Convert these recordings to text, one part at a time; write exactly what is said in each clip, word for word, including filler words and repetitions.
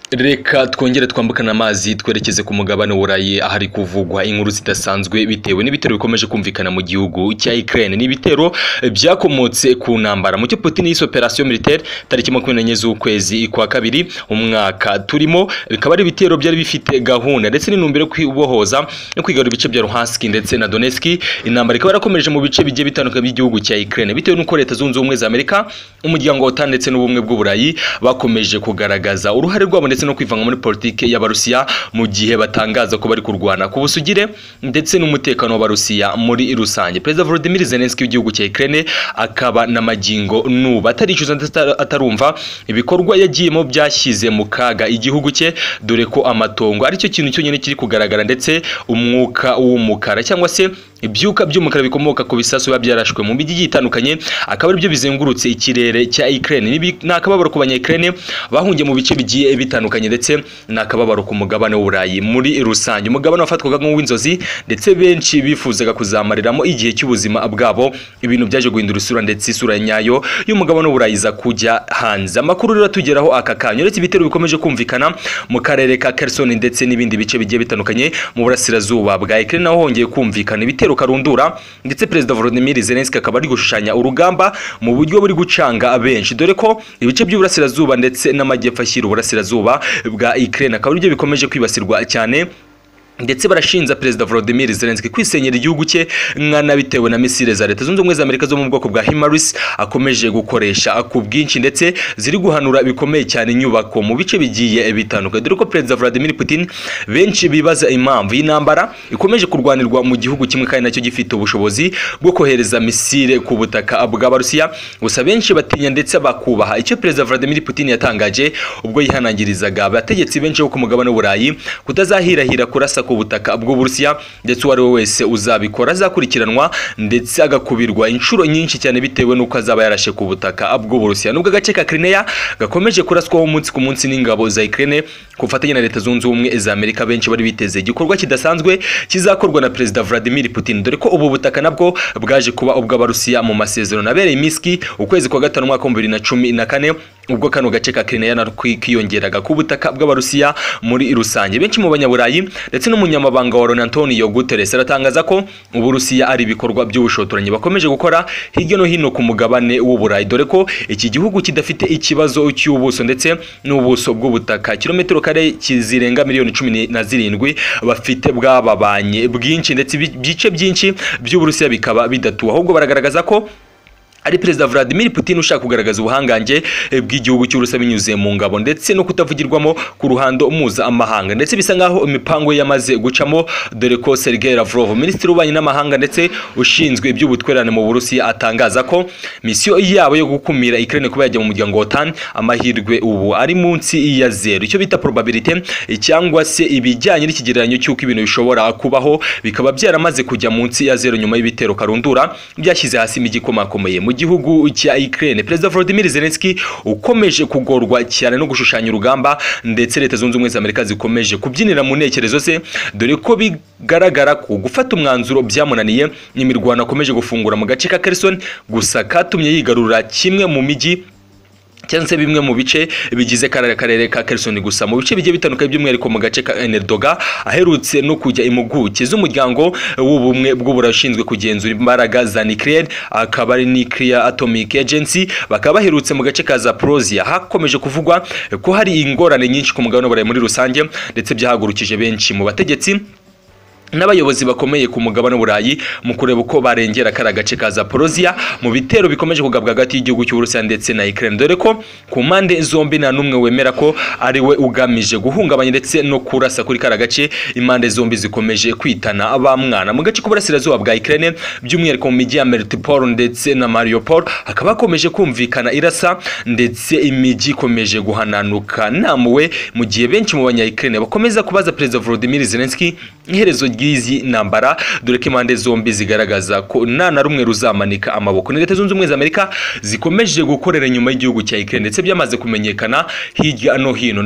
Reka twongere twambukana amazi twerekeze ku mugabane w'Uburayi ahari kuvugwa inkuru zidasanzwe bitewe n'ibitero bikomeje kumvikana mu gihugu cya Ukraine. N'ibitero byakomotse ku ntambara mu cyo Putin yise operation militaire tariki makumyabiri n'enye z'ukwezi kwa kabiri umwaka turimo, bikaba ari ibitero byari bifite gahunda ndetse n'intumbero kwibohoza no kwigarura ibice bya Luhansk ndetse na Donetsk. Intambara ikaba yarakomeje mu bice bigiye bitandukanye by'igihugu cya Ukraine bitewe n'uko Leta Zunze Ubumwe za Amerika, umuryango wa OTAN ndetse n'ubumwe bw'Uburayi bakomeje kugaragaza uruhare rwabo ndetse no kwivanga muri politike y'Abarusiya mu gihe batangaza ko bari kurwana ku busugire ndetse n'umutekano w'Abarusiya muri rusange. Perezida Volodymyr Zelensky w'igihugu cya Ukraine akaba na magingo nuba ataricuza atarumva ibikorwa yagiyemo byashyize mu kaga igihugu cye, dore ko amatongo ari cyo kintu cyonyine kiri kugaragara ndetse umwuka w'umukara cyangwa se ibyuka by'umukara bikomoka ku bisasu biba byarashwe mu mijyi itandukanye akaba ari byo bizengurutse ikirere cya Ukraine. Nakababaro ku banya Ukraine bahungiye mu bice bigiye bitandukanye ndetse nakababaro ku mugabane w'Uburayi muri rusange, umugabane wafatwaga nk'uw'inzozi ndetse benshi bifuzaga kuzamariramo igihe cy'ubuzima bwabo. Ibintu byaje guhindura isura ndetse isura nyayo y'umugabane w'Uburayi za kujya hanze. Amakuru rero tugeraho aka kanyo ndetse ibitero bikomeje kumvikana mu karere ka Kherson ndetse n'ibindi bice bigiye bitandukanye mu burasirazuba bwa Ukraine, naho hongeye kumvikana ibitero karundura ndetse Perezida Volodymyr Zelensky akaba ari gushushanya urugamba mu buryo buri gucanga benshi, dore ko ibice by'uburasirazuba ndetse n'amajyepfo ashyira uburasirazuba bwa Ukraine akaba aribyo bikomeje kwibasirwa cyane ndetse barashinza Perezida Volodymyr Zelensky kwisenyera igihugu cye nkana bitewe na misile za Leta Zunze Ubumwe za Amerika zo mu bwoko bwa HIMARS akomeje gukoresha ku bwinshi ndetse ziri guhanura bikomeye cyane inyubako mu bice bigiye bitandukanye, dore ko Perezida Vladimir Putin benshi bibaza impamvu y'intambara ikomeje kurwanirwa mu gihugu kimwe kandi nacyo gifite ubushobozi bwo kohereza misile ku butaka bw'Abarusiya. Gusa benshi batinya ndetse bakubaha icyo Perezida Vladimir Putin yatangaje ubwo yihanangirizaga abategetsi benshi bo ku mugabane w'Uburayi kutazahirahira kurasa ku butaka bw'Uburusiya ndetse uwari we wese uzabikora azakurikiranwa ndetse agakubirwa inshuro nyinshi cyane bitewe n'uko azaba yarashe ku butaka bw'Uburusiya. Nubwo agace ka Crimea gakomeje kuraswaho umunsi ku munsi n'ingabo za Ukraine ku bufatanye na Leta Zunze Ubumwe za Amerika, benshi bari biteze igikorwa kidasanzwe kizakorwa na Perezida Vladimir Putin, dore ko ubu butaka nabwo bwaje kuba ubw'Abarusiya mu masezerano abereye Minsk ukwezi kwa gatanu mwaka wa bibiri na cumi na kane, ubwo kano gace ka Crimea na kwiyongeraga ku butaka bw'Abarusiya muri rusange. Benshi mu banyaburayi ndetse n'umunyamabanga wa Antonio Guterres aratangaza ko Uburusiya ari ibikorwa by'ubushotoranyi bakomeje gukora hirya no hino ku mugabane w'Uburayi, dore ko iki gihugu kidafite ikibazo cy'ubuso ndetse n'ubuso bw'ubutaka kilometero kare kizirenga miliyoni cumi na zirindwi bafite bwababanye bwinshi ndetse ibice byinshi by'Uburusiya bikaba bidatuwe, ahubwo baragaragaza ko ari Perezida Vladimir Putin ushaka kugaragaza ubuhangange bw'igihugu cy'Uburusiya binyuze mu ngabo ndetse no kutavugirwamo ku ruhando mpuzamahanga, ndetse bisa nkaho imipango yamaze gucamo, dore ko Sergei Lavrov, Minisitiri w'Ububanyi n'Amahanga ndetse ushinzwe iby'ubutwererane mu Burusiya, atangaza ko misiyo yabo yo gukumira Ukraine kuba yajya mu muryango wa OTAN amahirwe ubu ari munsi ya zero, icyo bita probability cyangwa se ibijyanye n'ikigereranyo cy'uko ibintu bishobora kubaho bikaba byaramaze kujya munsi ya zero nyuma y'ibitero karundura byashyize hasi imijyi ikomakomeye mu gihugu cya Ukraine. Perezida Volodymyr Zelensky ukomeje kugorwa cyane no gushushanya urugamba ndetse Leta Zunze Ubumwe za Amerika zikomeje kubyinira mu ntekerezo ze, dore ko bigaragara ko gufata umwanzuro byamunaniye n'imirwano akomeje gufungura mu gace ka Kherson, gusa katumye yigarura kimwe mu mijyi cyangwa se bimwe mu bice bigize karere karere ka Kherson. Gusa mu bice bigiye bitandukanye by'umwihariko mu gace ka Enerdoga aherutse no kujya impuguke z'umuryango w'ubumwe bw'uburashinzwe kugenzura imbaraga za nuclear akaba ari Nuclear Atomic Agency, bakaba baherutse mu gace ka Zaporozhye hakomeje kuvugwa ko hari ingorane nyinshi ku mugabane w'Uburayi muri rusange ndetse byahagurukije benshi mu bategetsi n'abayobozi bakomeye ku mugabane w'Uburayi mu kureba uko barengera kara gace ka Zaporozhye mu bitero bikomeje kugabwa hagati y'igihugu cy'Uburusiya ndetse na Ukraine, dore ko ku mpande zombi nta numwe wemera ko ari we ugamije guhungabanya ndetse no kurasa kuri kara gace. Impande zombi zikomeje kwitana abamwana mu gace k'uburasirazuba bwa Ukraine by'umwihariko mu mijyi ya Melitopol ndetse na Mariupol hakaba hakomeje kumvikana irasa ndetse imijyi ikomeje guhananuka namuwe, mu gihe benshi mu banya Ukraine bakomeza kubaza Perezida Volodymyr Zelensky iherezo ry'izi ntambara, dore ko impande zombi zigaragaza ko nta na rumwe ruzamanika amaboko. Ni Leta Zunze Ubumwe za Amerika zikomeje gukorera nyuma y'igihugu cya Ukraine ndetse byamaze kumenyekana hirya no hino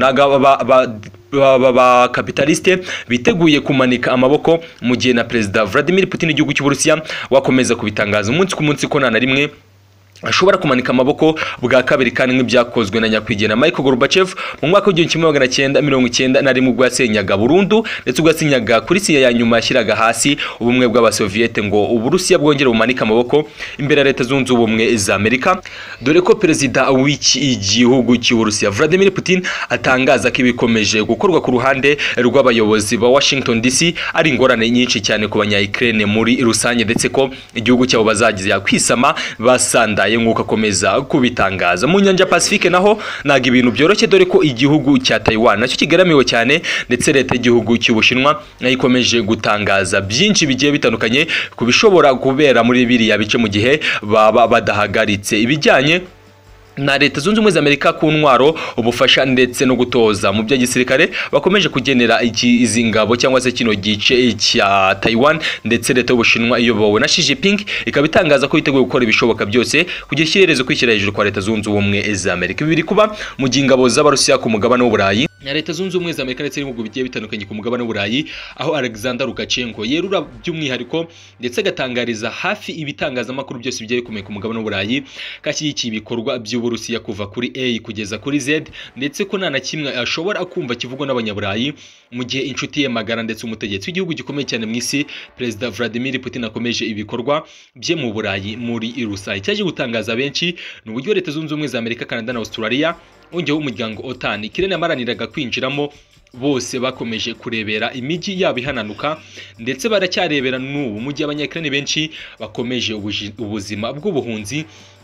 ba kapitaliste biteguye kumanika amaboko, mu gihe na Perezida Vladimir Putin igihugu cy'Uburusiya wakomeza kubitangaza umunsi ku munsi ko nta na rimwe ashobora kumanika amaboko bwa kabiri kandi nk'ibyakozwe na nyakwigendera Michael Gorbachev mu mwaka w'igihumbi kimwe magana cyenda mirongo icyenda na rimwe ubwo yasenyaga burundu ndetse ubwo yasenyaga kuri Siya ya nyuma yashyiraga hasi ubumwe bw'abasoviete ngo Uburusiya bwongere bumanika amaboko imbere ya Leta Zunze Ubumwe za Amerika, dore ko perezida w'iki gihugu cy'Uburusiya Vladimir Putin atangaza ko ibikomeje gukorwa ku ruhande rw'abayobozi ba Washington D C ari ingorane nyinshi cyane ku banya Ukraine muri rusange ndetse ko igihugu cyabo bazagize yakwisama basanda nguko akomeza kubitangaza. Mu nyanja Pacifique naho naga ibintu byoroshye dore ko igihugu cya Taiwan nacyo kigaramiwe cyane ndetse leta y'igihugu cy'Ubushinwa ikomeje gutangaza byinshi bigiye bitandukanye kubishobora kubera muri biriya bice mu gihe baba badahagaritse ibijyanye na Leta Zunze Ubumwe za Amerika ku ntwaro ubufasha ndetse no gutoza mu bya gisirikare bakomeje kugenera izi ngabo cyangwa se kino gice cya Taiwan, ndetse Leta y'Ubushinwa iyobowe na Xi Jinping ikaba itangaza ko yiteguye gukora ibishoboka byose kugira ikirerezo kwishyira hejuru kwa Leta Zunze Ubumwe za Amerika. Ibi biri kuba mu gihe ingabo z'Abarusiya ku mugabane w'Uburayi na Leta Zunze Ubumwe za Amerika ndetse n'ibihugu bigiye bitandukanye ku mugabane w'Uburayi, aho Alexander Lukashenko yerura by'umwihariko ndetse agatangariza hafi ibitangazamakuru byose bigiye bikomeye ku mugabane w'Uburayi kashyigikiye ibikorwa by'Uburusiya kuva kuri A kugeza kuri Z, ndetse ko nta na kimwe ashobora kumva kivugwa n'abanyaburayi mu gihe inshuti ye magara ndetse umutegetsi w'igihugu gikomeye cyane mu isi Perezida Vladimir Putin akomeje ibikorwa bye mu Burayi muri rusange. Cyaje gutangaza benshi ni uburyo Leta Zunze Ubumwe za Amerika, Canada na Australia wongeyeho umuryango OTAN Ukraine yamaraniraga kwinjiramo bose bakomeje kurebera imijyi yabo ihananuka ndetse baracyarebera n'ubu mu gihe abanyakirani benshi bakomeje ubuzima bw'ubuhunzi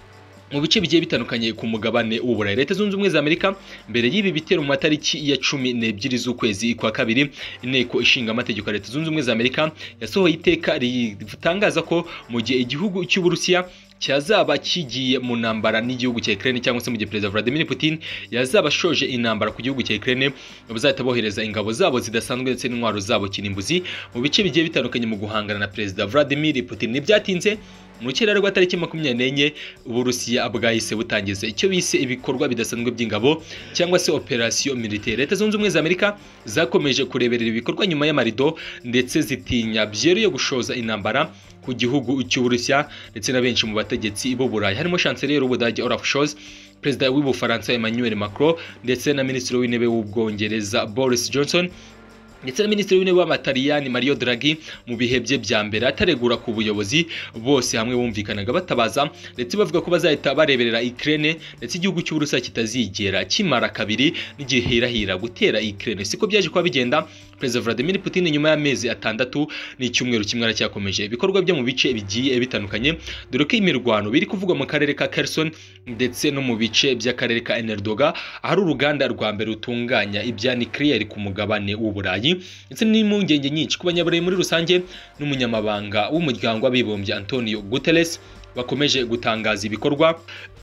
mu bice bigiye bitandukanye ku mugabane w'Uburayi. Leta Zunze Ubumwe za Amerika mbere y'ibi bitero mu matariki ya cumi n'ebyiri z'ukwezi kwa kabiri, inteko ishinga amategeko ya Leta Zunze Ubumwe za Amerika yasohoye iteka ritangaza ko mu gihe igihugu cy'Uburusiya cyazaba kigiye mu ntambara n'igihugu cya Ukraine cyangwa se mu gihe Perezida Vladimir Putin yazaba ashoje intambara ku gihugu cya Ukraine, bazahita bohereza ingabo zabo zidasanzwe ndetse n'intwaro zabo kinimbuzi mu bice bigiye bitandukanye mu guhangana na Perezida Vladimir Putin. Ntibyatinze mu kiraro rwa tariki makumyabiri n'enye Uburusiya bwahise butangiza icyo bise ibikorwa bidasanzwe by'ingabo cyangwa se operation militaire. Leta Zunze Ubumwe za Amerika zakomeje kureberera ibikorwa nyuma y'amarido ndetse zitinya byeruye gushoza intambara ku gihugu cy'Uburusiya ndetse na benshi mu bategetsi b'Uburayi harimo Chancelier w'Ubudage Olaf Scholz, Perezida w'Ubufaransa Emmanuel Macron ndetse na Minisitiri w'Intebe w'Ubwongereza Boris Johnson ndetse na Minisitiri w'Intebe w'Amataliyani Mario Draghi mu bihe bye bya mbere ataregura ku buyobozi, bose hamwe bumvikanaga batabaza ndetse bavuga ko bazahita bareberera Ukraine ndetse igihugu cy'Uburusiya kitazigera kimara kabiri n'igihe hirahira gutera Ukraine. Siko byaje kuba bigenda. Perezida Vladimir Putin nyuma y'amezi atandatu n'icyumweru kimwe aracyakomeje ibikorwa byo mu bice bigiye bitandukanye, dore ko imirwano biri kuvugwa mu karere ka Kherson ndetse no mu bice by'akarere ka Enerdoga ahari uruganda rwa mbere rutunganya ibya nuclear ku mugabane w'Uburayi, ndetse n'impungenge nyinshi ku banyaburayi muri rusange n'umunyamabanga w'umuryango w'abibumbye Antonio Guterres bakomeje gutangaza ibikorwa